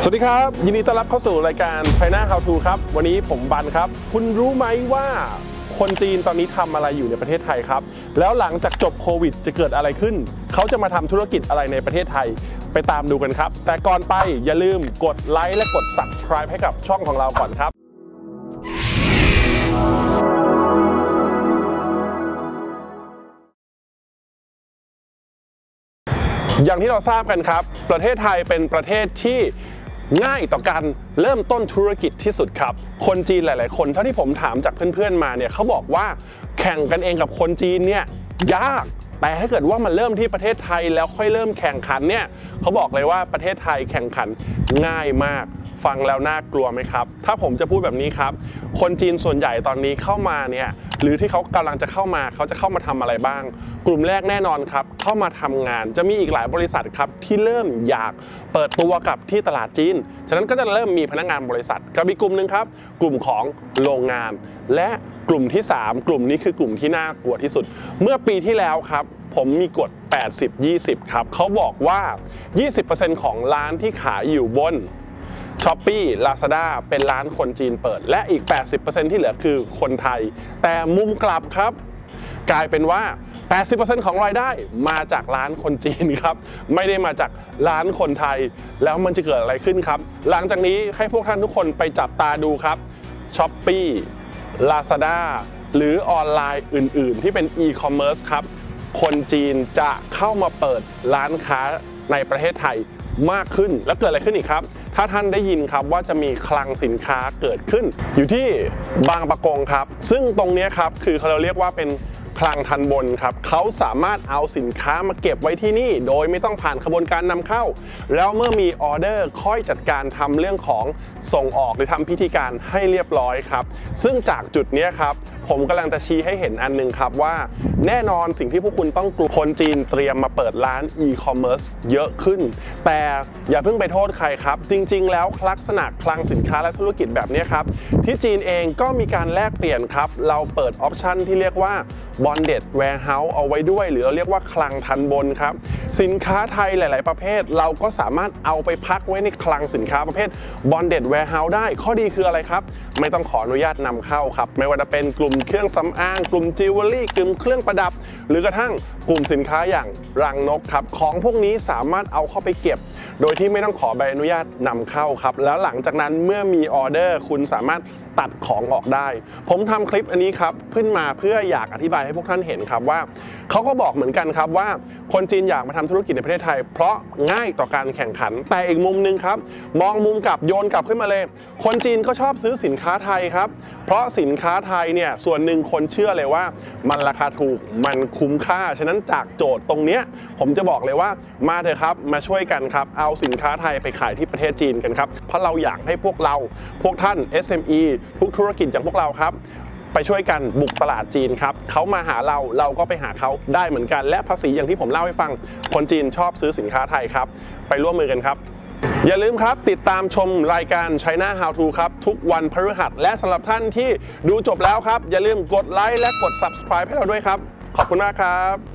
สวัสดีครับยินดีต้อนรับเข้าสู่รายการ China How To ครับวันนี้ผมบันครับคุณรู้ไหมว่าคนจีนตอนนี้ทำอะไรอยู่ในประเทศไทยครับแล้วหลังจากจบโควิดจะเกิดอะไรขึ้นเขาจะมาทำธุรกิจอะไรในประเทศไทยไปตามดูกันครับแต่ก่อนไปอย่าลืมกดไลค์และกด Subscribe ให้กับช่องของเราก่อนครับอย่างที่เราทราบกันครับประเทศไทยเป็นประเทศที่ง่ายต่อการเริ่มต้นธุรกิจที่สุดครับคนจีนหลายๆคนเท่าที่ผมถามจากเพื่อนๆมาเนี่ยเขาบอกว่าแข่งกันเองกับคนจีนเนี่ยยากแต่ถ้าเกิดว่ามันเริ่มที่ประเทศไทยแล้วค่อยเริ่มแข่งขันเนี่ยเขาบอกเลยว่าประเทศไทยแข่งขันง่ายมากฟังแล้วน่ากลัวไหมครับถ้าผมจะพูดแบบนี้ครับคนจีนส่วนใหญ่ตอนนี้เข้ามาเนี่ยหรือที่เขากำลังจะเข้ามาเขาจะเข้ามาทำอะไรบ้างกลุ่มแรกแน่นอนครับเข้ามาทำงานจะมีอีกหลายบริษัทครับที่เริ่มอยากเปิดตัวกับที่ตลาดจีนฉะนั้นก็จะเริ่มมีพนักงานบริษัทกับอีกกลุ่มหนึ่งครับกลุ่มของโรงงานและกลุ่มที่3กลุ่มนี้คือกลุ่มที่น่ากลัวที่สุดเมื่อปีที่แล้วครับผมมีกฎ 80-20 ครับเขาบอกว่า 20% ของร้านที่ขายอยู่บนShopee Lazada เป็นร้านคนจีนเปิดและอีก 80% ที่เหลือคือคนไทยแต่มุมกลับครับกลายเป็นว่า 80% ของรายได้มาจากร้านคนจีนครับไม่ได้มาจากร้านคนไทยแล้วมันจะเกิดอะไรขึ้นครับหลังจากนี้ให้พวกท่านทุกคนไปจับตาดูครับ Shopee Lazada หรือออนไลน์อื่นๆที่เป็น e-commerce ครับคนจีนจะเข้ามาเปิดร้านค้าในประเทศไทยมากขึ้นแล้วเกิดอะไรขึ้นอีกครับถ้าท่านได้ยินครับว่าจะมีคลังสินค้าเกิดขึ้นอยู่ที่บางปะกงครับซึ่งตรงนี้ครับคือเราเรียกว่าเป็นคลังทันบนครับเขาสามารถเอาสินค้ามาเก็บไว้ที่นี่โดยไม่ต้องผ่านกระบวนการนำเข้าแล้วเมื่อมีออเดอร์ค่อยจัดการทำเรื่องของส่งออกหรือทำพิธีการให้เรียบร้อยครับซึ่งจากจุดนี้ครับผมกำลังจะชี้ให้เห็นอันนึงครับว่าแน่นอนสิ่งที่พวกคุณต้องกลัวคนจีนเตรียมมาเปิดร้าน e-commerce เยอะขึ้นแต่อย่าเพิ่งไปโทษใครครับจริงๆแล้วลักษณะคลังสินค้าและธุรกิจแบบนี้ครับที่จีนเองก็มีการแลกเปลี่ยนครับเราเปิดออปชันที่เรียกว่า bonded warehouse เอาไว้ด้วยหรือเราเรียกว่าคลังทันบนครับสินค้าไทยหลายๆประเภทเราก็สามารถเอาไปพักไว้ในคลังสินค้าประเภท bonded warehouse ได้ข้อดีคืออะไรครับไม่ต้องขออนุญาตนำเข้าครับไม่ว่าจะเป็นกลุ่มเครื่องสำอางกลุ่มจิวเวลรี่กลุ่มเครื่องประดับหรือกระทั่งกลุ่มสินค้าอย่างรังนกครับของพวกนี้สามารถเอาเข้าไปเก็บโดยที่ไม่ต้องขอใบอนุญาตนำเข้าครับแล้วหลังจากนั้นเมื่อมีออเดอร์คุณสามารถตัดของออกได้ผมทำคลิปอันนี้ครับขึ้นมาเพื่ออยากอธิบายให้พวกท่านเห็นครับว่าเขาก็บอกเหมือนกันครับว่าคนจีนอยากมาทำธุรกิจในประเทศไทยเพราะง่ายต่อการแข่งขันแต่อีกมุมนึงครับมองมุมกลับโยนกลับขึ้นมาเลยคนจีนก็ชอบซื้อสินค้าไทยครับเพราะสินค้าไทยเนี่ยส่วนหนึ่งคนเชื่อเลยว่ามันราคาถูกมันคุ้มค่าฉะนั้นจากโจทย์ตรงนี้ผมจะบอกเลยว่ามาเถอะครับมาช่วยกันครับเอาสินค้าไทยไปขายที่ประเทศจีนกันครับเพราะเราอยากให้พวกท่าน SME ทุกธุรกิจอย่างพวกเราครับไปช่วยกันบุกตลาดจีนครับเขามาหาเราก็ไปหาเขาได้เหมือนกันและภาษีอย่างที่ผมเล่าให้ฟังคนจีนชอบซื้อสินค้าไทยครับไปร่วมมือกันครับอย่าลืมครับติดตามชมรายการ China How To ครับทุกวันพฤหัสและสำหรับท่านที่ดูจบแล้วครับอย่าลืมกดไลค์และกด Subscribe ให้เราด้วยครับขอบคุณมากครับ